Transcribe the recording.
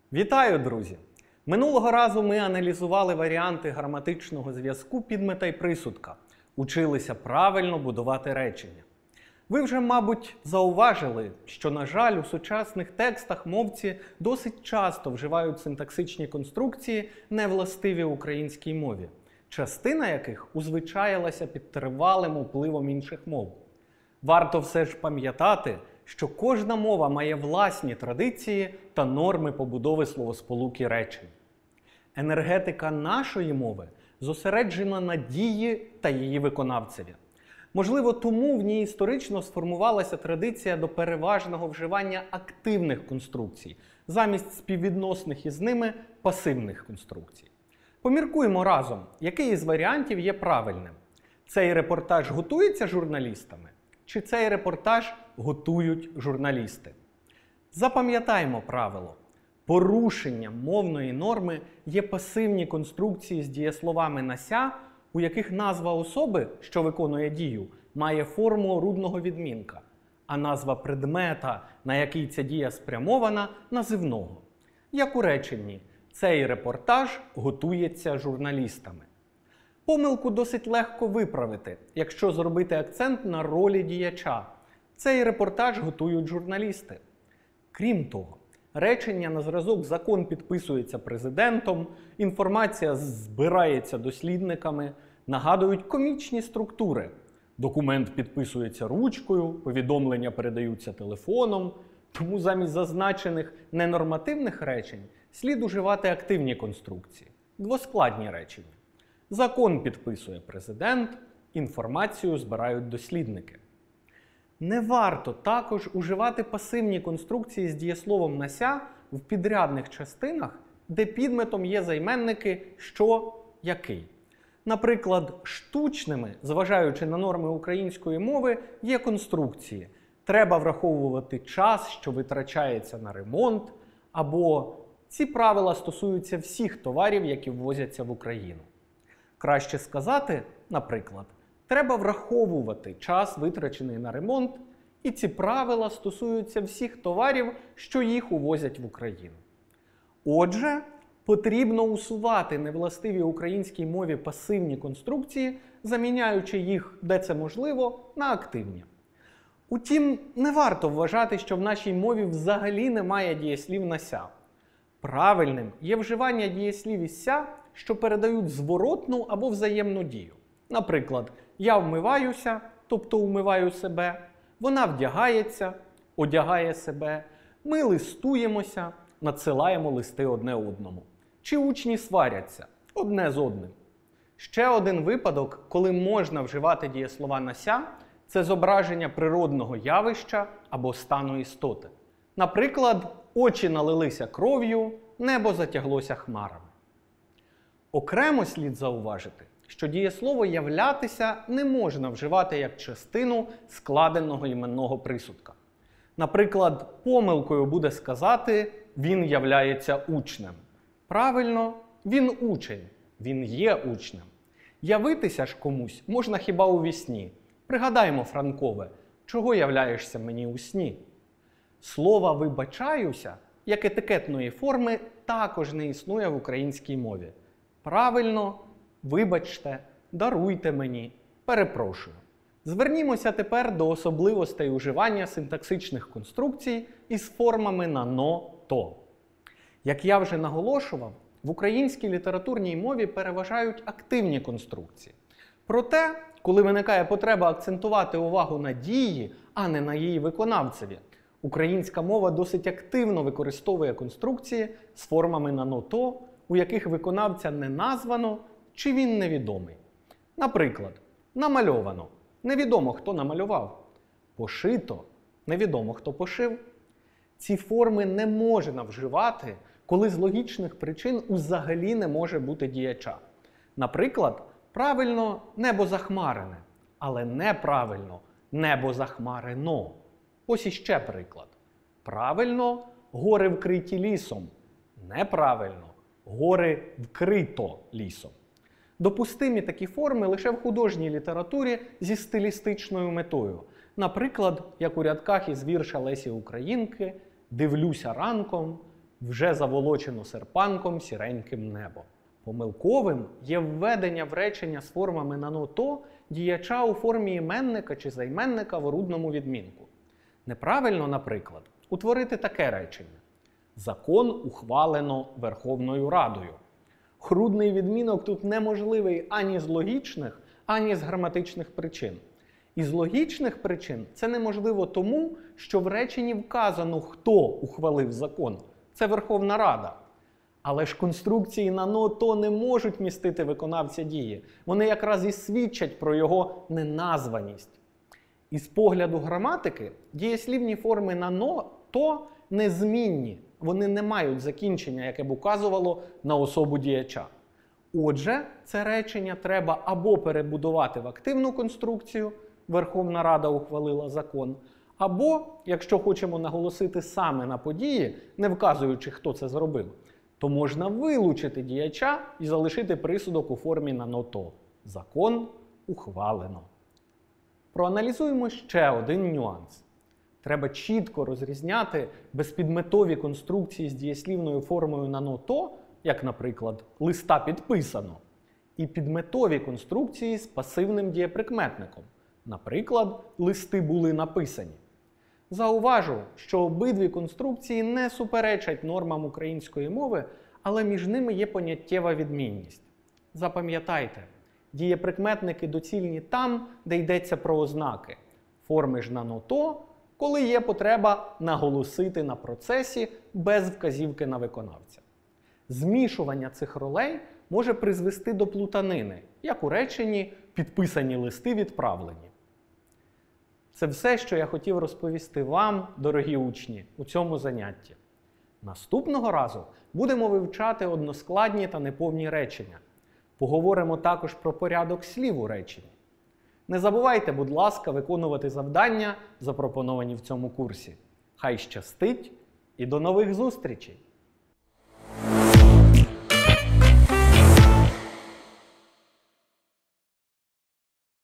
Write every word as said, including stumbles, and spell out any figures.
Вітаю, друзі! Минулого разу ми аналізували варіанти граматичного зв'язку підмета й присудка, училися правильно будувати речення. Ви вже, мабуть, зауважили, що, на жаль, у сучасних текстах мовці досить часто вживають синтаксичні конструкції, невластиві українській мові, частина яких узвичаїлася під тривалим впливом інших мов. Варто все ж пам'ятати, що кожна мова має власні традиції та норми побудови словосполуки речень. Енергетика нашої мови зосереджена на дії та її виконавцеві. Можливо, тому в ній історично сформувалася традиція до переважного вживання активних конструкцій, замість співвідносних із ними пасивних конструкцій. Поміркуємо разом, який із варіантів є правильним. Цей репортаж готується журналістами? Чи цей репортаж готують журналісти? Запам'ятаємо правило. Порушенням мовної норми є пасивні конструкції з дієсловами «нася», у яких назва особи, що виконує дію, має форму рудного відмінка, а назва предмета, на який ця дія спрямована, називного. Як у реченні «Цей репортаж готується журналістами». Помилку досить легко виправити, якщо зробити акцент на ролі діяча. Цей репортаж готують журналісти. Крім того, речення на зразок «закон підписується президентом», інформація збирається дослідниками, нагадують комічні структури. Документ підписується ручкою, повідомлення передаються телефоном, тому замість зазначених ненормативних речень слід уживати активні конструкції, двоскладні речення. Закон підписує президент, інформацію збирають дослідники. Не варто також уживати пасивні конструкції з дієсловом «нася» в підрядних частинах, де підметом є займенники «що», «який». Наприклад, штучними, зважаючи на норми української мови, є конструкції «треба враховувати час, що витрачається на ремонт», або «ці правила стосуються всіх товарів, які ввозяться в Україну». Краще сказати, наприклад, треба враховувати час, витрачений на ремонт, і ці правила стосуються всіх товарів, що їх увозять в Україну. Отже, потрібно усувати невластиві українській мові пасивні конструкції, заміняючи їх, де це можливо, на активні. Утім, не варто вважати, що в нашій мові взагалі немає дієслів «нася». Правильним є вживання дієслів із «ся», що передають зворотну або взаємну дію. Наприклад, «я вмиваюся», тобто умиваю себе, «вона вдягається», одягає себе, «ми листуємося», надсилаємо листи одне одному. Чи учні сваряться одне з одним. Ще один випадок, коли можна вживати дієслова «нася», це зображення природного явища або стану істоти. Наприклад, очі налилися кров'ю, небо затяглося хмарами. Окремо слід зауважити, що дієслово «являтися» не можна вживати як частину складеного іменного присудка. Наприклад, помилкою буде сказати «він являється учнем». Правильно, він учень, він є учнем. Явитися ж комусь можна хіба у вісні. Пригадаємо Франкове «чого являєшся мені у сні?». Слова «вибачаюся» як етикетної форми також не існує в українській мові. Правильно, вибачте, даруйте мені, перепрошую. Звернімося тепер до особливостей уживання синтаксичних конструкцій із формами на «но», «то». Як я вже наголошував, в українській літературній мові переважають активні конструкції. Проте, коли виникає потреба акцентувати увагу на дії, а не на її виконавцеві, українська мова досить активно використовує конструкції з формами на «но», «то», у яких виконавця не названо чи він невідомий. Наприклад, намальовано – невідомо, хто намалював. Пошито – невідомо, хто пошив. Ці форми не можна вживати, коли з логічних причин взагалі не може бути діяча. Наприклад, правильно «небо захмарене», але неправильно «небо захмарено». Ось іще приклад. Правильно «гори вкриті лісом», неправильно «гори вкрито лісом». Допустимі такі форми лише в художній літературі зі стилістичною метою. Наприклад, як у рядках із вірша Лесі Українки «Дивлюся ранком», вже заволочено серпанком сіреньким небо. Помилковим є введення в речення з формами «нано-то» діяча у формі іменника чи займенника в орудному відмінку. Неправильно, наприклад, утворити таке речення: «Закон ухвалено Верховною Радою». Орудний відмінок тут неможливий ані з логічних, ані з граматичних причин. Із логічних причин це неможливо тому, що в реченні вказано, хто ухвалив закон. Це Верховна Рада. Але ж конструкції «нано-то» не можуть містити виконавця дії. Вони якраз і свідчать про його неназваність. Із погляду граматики дієслівні форми «нано-то» незмінні. Вони не мають закінчення, яке б указувало на особу діяча. Отже, це речення треба або перебудувати в активну конструкцію «Верховна Рада ухвалила закон», або, якщо хочемо наголосити саме на події, не вказуючи, хто це зробив, то можна вилучити діяча і залишити присудок у формі «нано-то». Закон ухвалено. Проаналізуємо ще один нюанс. Треба чітко розрізняти безпідметові конструкції з дієслівною формою «нано-то», як, наприклад, «листа підписано», і підметові конструкції з пасивним дієприкметником, наприклад, «листи були написані». Зауважу, що обидві конструкції не суперечать нормам української мови, але між ними є поняттєва відмінність. Запам'ятайте, дієприкметники доцільні там, де йдеться про ознаки. Форми ж «нано-то», коли є потреба наголосити на процесі без вказівки на виконавця. Змішування цих ролей може призвести до плутанини, як у реченні «підписані листи відправлені». Це все, що я хотів розповісти вам, дорогі учні, у цьому занятті. Наступного разу будемо вивчати односкладні та неповні речення. Поговоримо також про порядок слів у реченні. Не забувайте, будь ласка, виконувати завдання, запропоновані в цьому курсі. Хай щастить і до нових зустрічей!